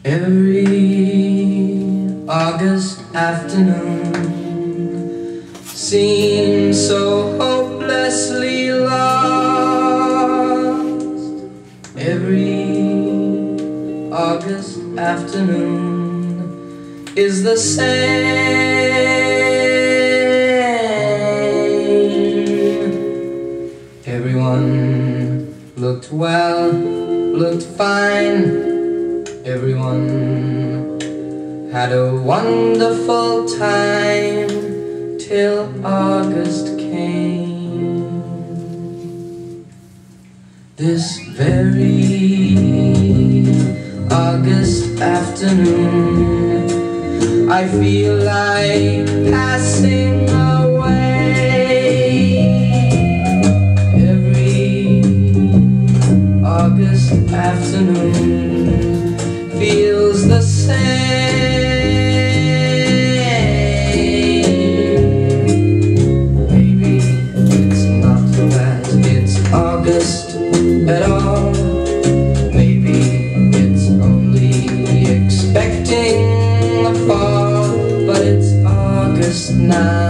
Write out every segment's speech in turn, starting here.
Every August afternoon seems so hopelessly lost. Every August afternoon is the same. Everyone looked well, looked fine. Everyone had a wonderful time till August came. This very August afternoon, I feel like passing away. Every August afternoon feels the same. Maybe it's not that it's August at all. Maybe it's only expecting a fall, but it's August now.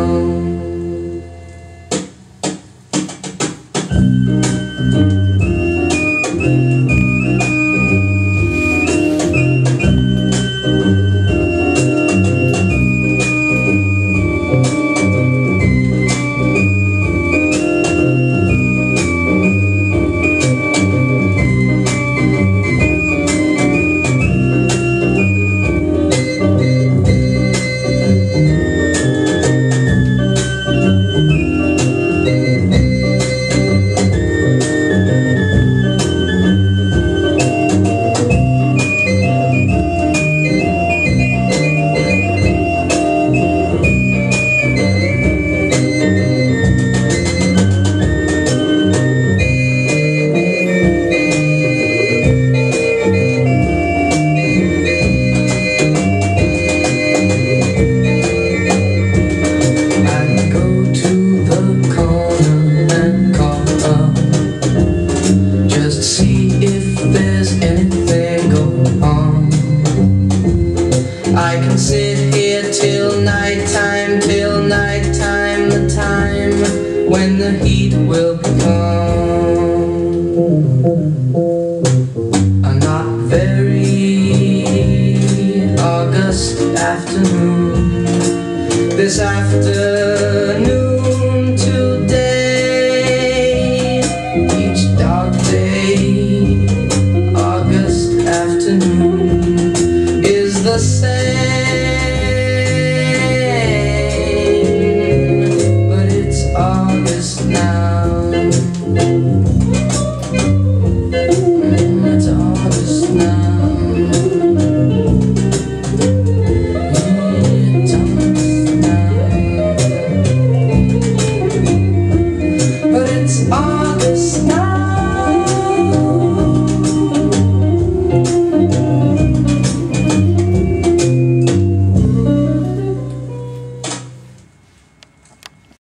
I can sit here till nighttime, the time when the heat will become a not very August afternoon. This afternoon